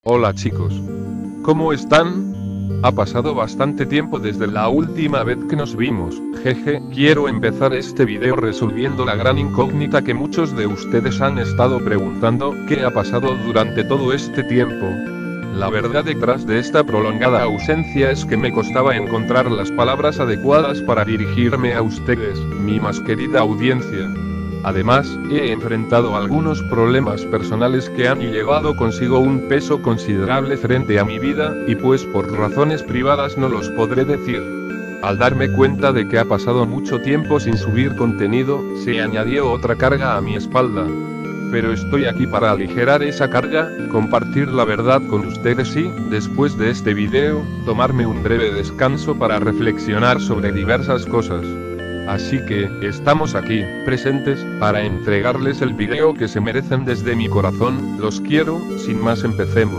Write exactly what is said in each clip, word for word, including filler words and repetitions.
Hola chicos. ¿Cómo están? Ha pasado bastante tiempo desde la última vez que nos vimos, jeje. Quiero empezar este video resolviendo la gran incógnita que muchos de ustedes han estado preguntando: ¿qué ha pasado durante todo este tiempo? La verdad detrás de esta prolongada ausencia es que me costaba encontrar las palabras adecuadas para dirigirme a ustedes, mi más querida audiencia. Además, he enfrentado algunos problemas personales que han llevado consigo un peso considerable frente a mi vida, y pues por razones privadas no los podré decir. Al darme cuenta de que ha pasado mucho tiempo sin subir contenido, se añadió otra carga a mi espalda. Pero estoy aquí para aligerar esa carga, compartir la verdad con ustedes y, después de este video, tomarme un breve descanso para reflexionar sobre diversas cosas. Así que, estamos aquí, presentes, para entregarles el video que se merecen desde mi corazón. Los quiero. Sin más, empecemos.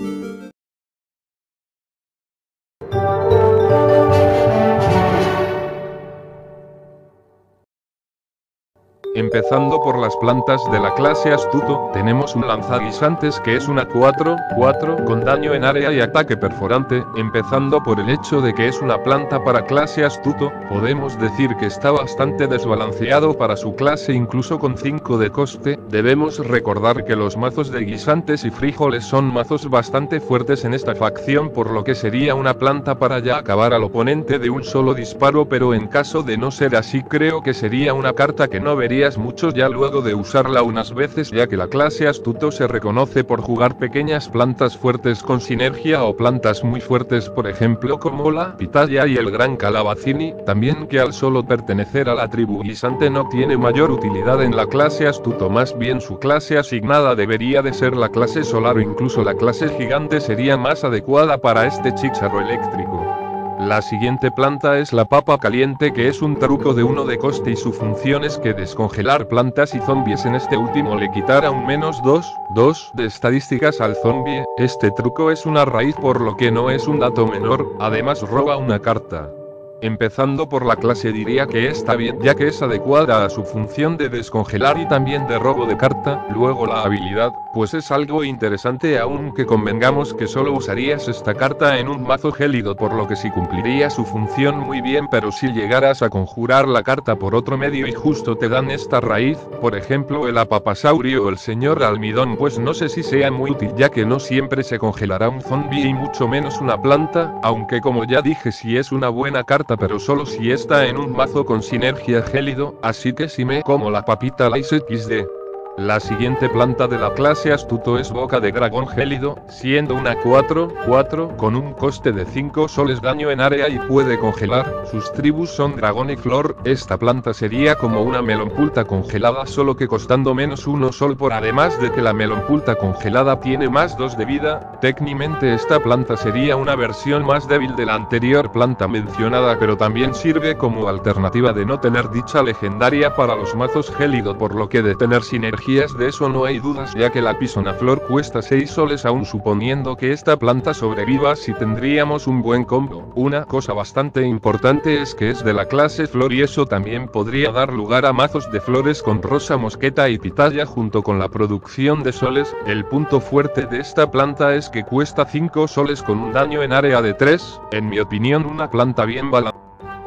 Empezando por las plantas de la clase Astuto, tenemos un lanzaguisantes que es una cuatro cuatro con daño en área y ataque perforante. Empezando por el hecho de que es una planta para clase Astuto, podemos decir que está bastante desbalanceado para su clase, incluso con cinco de coste. Debemos recordar que los mazos de guisantes y frijoles son mazos bastante fuertes en esta facción, por lo que sería una planta para ya acabar al oponente de un solo disparo, pero en caso de no ser así, creo que sería una carta que no vería muchos ya luego de usarla unas veces, ya que la clase Astuto se reconoce por jugar pequeñas plantas fuertes con sinergia o plantas muy fuertes, por ejemplo como la pitaya y el gran calabacini. También que al solo pertenecer a la tribu guisante no tiene mayor utilidad en la clase Astuto, más bien su clase asignada debería de ser la clase solar, o incluso la clase gigante sería más adecuada para este chicharro eléctrico. La siguiente planta es la papa caliente, que es un truco de uno de coste y su función es que descongelar plantas y zombies. En este último le quitará un menos dos, dos de estadísticas al zombie. Este truco es una raíz, por lo que no es un dato menor, además roba una carta. Empezando por la clase, diría que está bien, ya que es adecuada a su función de descongelar y también de robo de carta. Luego la habilidad, pues es algo interesante, aunque convengamos que solo usarías esta carta en un mazo gélido, por lo que sí cumpliría su función muy bien, pero si llegaras a conjurar la carta por otro medio y justo te dan esta raíz, por ejemplo el apapasaurio o el señor almidón, pues no sé si sea muy útil, ya que no siempre se congelará un zombie y mucho menos una planta, aunque como ya dije, si es una buena carta, pero solo si está en un mazo con sinergia gélido, así que si me como la papita Lice equis de. La siguiente planta de la clase Astuto es boca de dragón gélido, siendo una cuatro cuatro con un coste de cinco soles, daño en área y puede congelar. Sus tribus son dragón y flor. Esta planta sería como una melonpulta congelada, solo que costando menos uno sol, por además de que la melonpulta congelada tiene más dos de vida. Técnicamente esta planta sería una versión más débil de la anterior planta mencionada, pero también sirve como alternativa de no tener dicha legendaria para los mazos gélido, por lo que de tener sinergia de eso no hay dudas, ya que la pisona flor cuesta seis soles, aún suponiendo que esta planta sobreviva, si tendríamos un buen combo. Una cosa bastante importante es que es de la clase flor y eso también podría dar lugar a mazos de flores con rosa mosqueta y pitaya junto con la producción de soles. El punto fuerte de esta planta es que cuesta cinco soles con un daño en área de tres, en mi opinión una planta bien balanceada.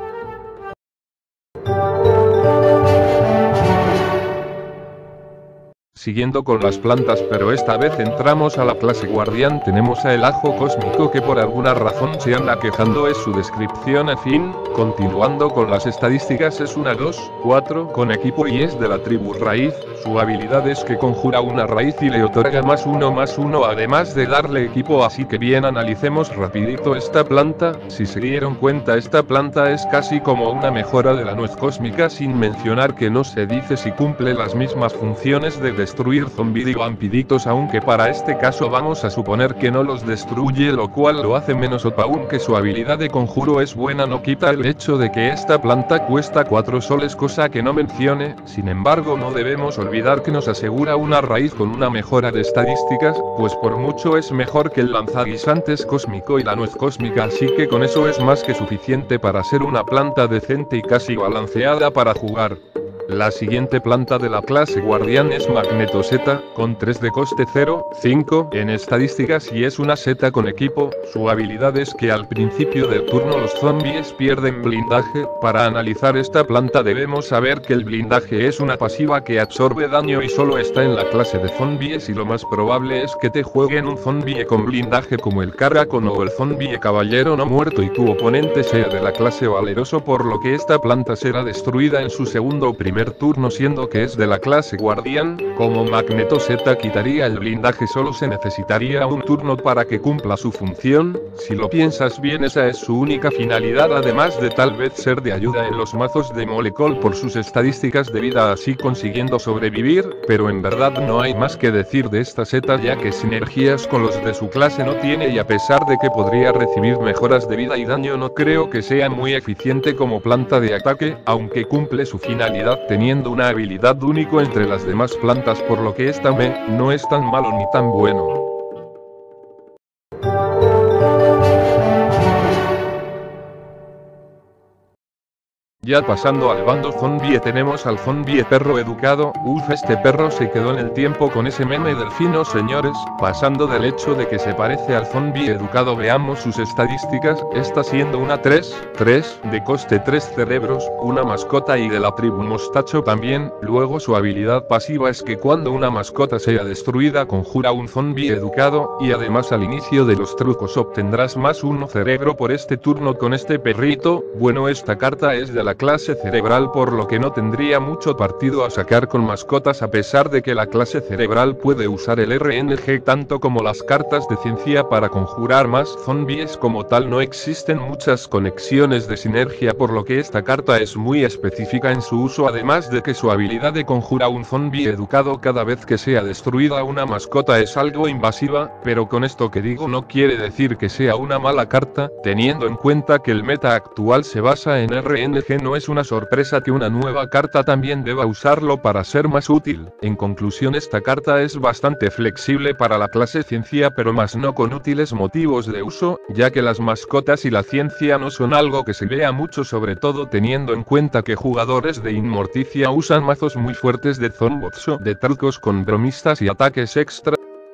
Siguiendo con las plantas, pero esta vez entramos a la clase guardián, tenemos a el ajo cósmico, que por alguna razón se anda quejando, es su descripción. En fin, continuando con las estadísticas, es una dos cuatro con equipo y es de la tribu raíz. Su habilidad es que conjura una raíz y le otorga más uno más uno, además de darle equipo. Así que bien, analicemos rapidito esta planta. Si se dieron cuenta, esta planta es casi como una mejora de la nuez cósmica, sin mencionar que no se dice si cumple las mismas funciones de destruir zombies y vampiditos, aunque para este caso vamos a suponer que no los destruye, lo cual lo hace menos O P, aunque su habilidad de conjuro es buena, no quita el hecho de que esta planta cuesta cuatro soles, cosa que no mencione. Sin embargo, no debemos olvidar que nos asegura una raíz con una mejora de estadísticas, pues por mucho es mejor que el lanzaguisantes cósmico y la nuez cósmica, así que con eso es más que suficiente para ser una planta decente y casi balanceada para jugar. La siguiente planta de la clase guardián es Magneto Z, con tres de coste cero punto cinco en estadísticas y es una Z con equipo. Su habilidad es que al principio del turno los zombies pierden blindaje. Para analizar esta planta debemos saber que el blindaje es una pasiva que absorbe daño y solo está en la clase de zombies, y lo más probable es que te jueguen un zombie con blindaje como el Carracon o el zombie caballero no muerto y tu oponente sea de la clase valeroso, por lo que esta planta será destruida en su segundo o primer turno, siendo que es de la clase guardián. Como Magneto Z quitaría el blindaje, solo se necesitaría un turno para que cumpla su función. Si lo piensas bien, esa es su única finalidad, además de tal vez ser de ayuda en los mazos de Molecol por sus estadísticas de vida, así consiguiendo sobrevivir, pero en verdad no hay más que decir de esta Z, ya que sinergias con los de su clase no tiene, y a pesar de que podría recibir mejoras de vida y daño, no creo que sea muy eficiente como planta de ataque, aunque cumple su finalidad teniendo una habilidad único entre las demás plantas, por lo que esta me no es tan malo ni tan bueno. Ya pasando al bando zombie, tenemos al zombie perro educado. Uf, este perro se quedó en el tiempo con ese meme del fino, señores. Pasando del hecho de que se parece al zombie educado, veamos sus estadísticas. Está siendo una tres tres de coste tres cerebros, una mascota y de la tribu mostacho también. Luego su habilidad pasiva es que cuando una mascota sea destruida conjura un zombie educado, y además al inicio de los trucos obtendrás más uno cerebro por este turno con este perrito. Bueno, esta carta es de la clase cerebral, por lo que no tendría mucho partido a sacar con mascotas, a pesar de que la clase cerebral puede usar el R N G tanto como las cartas de ciencia para conjurar más zombies. Como tal no existen muchas conexiones de sinergia, por lo que esta carta es muy específica en su uso, además de que su habilidad de conjura un zombie educado cada vez que sea destruida una mascota es algo invasiva, pero con esto que digo no quiere decir que sea una mala carta, teniendo en cuenta que el meta actual se basa en R N G. No es una sorpresa que una nueva carta también deba usarlo para ser más útil. En conclusión, esta carta es bastante flexible para la clase ciencia, pero más no con útiles motivos de uso, ya que las mascotas y la ciencia no son algo que se vea mucho, sobre todo teniendo en cuenta que jugadores de Inmorticia usan mazos muy fuertes de zombots o de trucos con bromistas y ataques extra.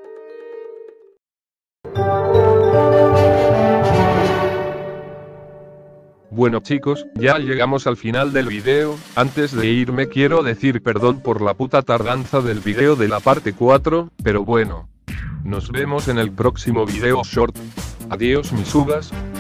Bueno chicos, ya llegamos al final del video. Antes de irme quiero decir perdón por la puta tardanza del video de la parte cuatro, pero bueno. Nos vemos en el próximo video short. Adiós mis uvas.